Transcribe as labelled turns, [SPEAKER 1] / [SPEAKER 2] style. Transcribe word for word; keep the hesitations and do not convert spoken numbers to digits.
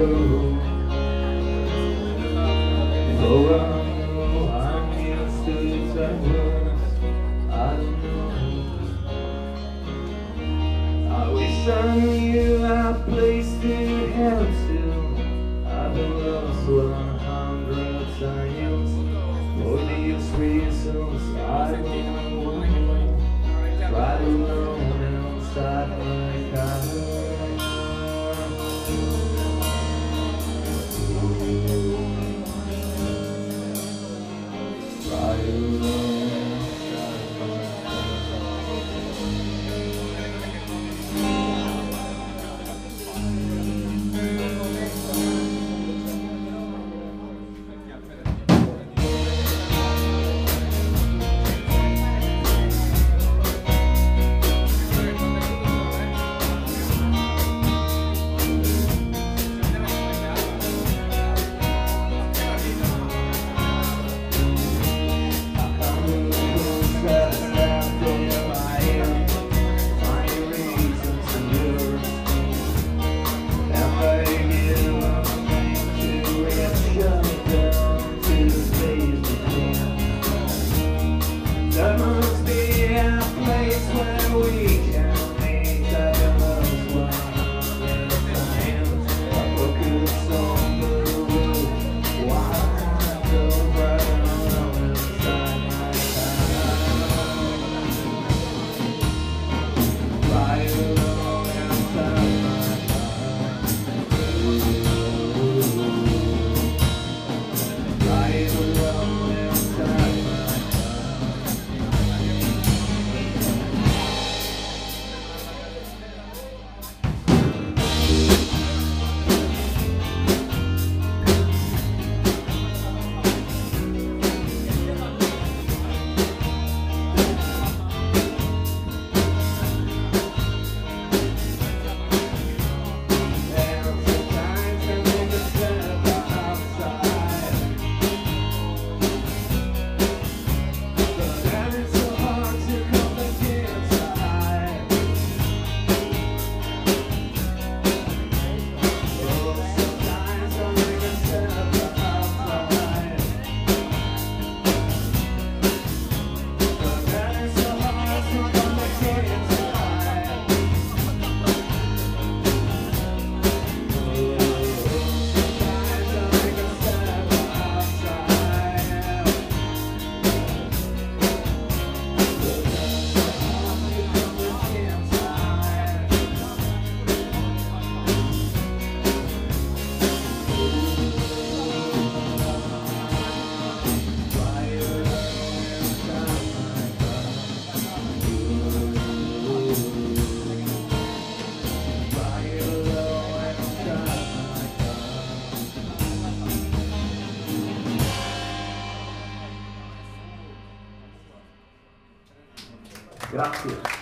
[SPEAKER 1] road. Oh, I know I'm used to tight words. I don't know. I wish I knew a place to head to. I've been lost one hundred times for these reasons. I don't know. Right alone inside my car. Right alone inside my there must be a place where we can meet our loved ones times. I focus on the road while I go right on inside my car. Right along inside my car. Right along inside my Grazie.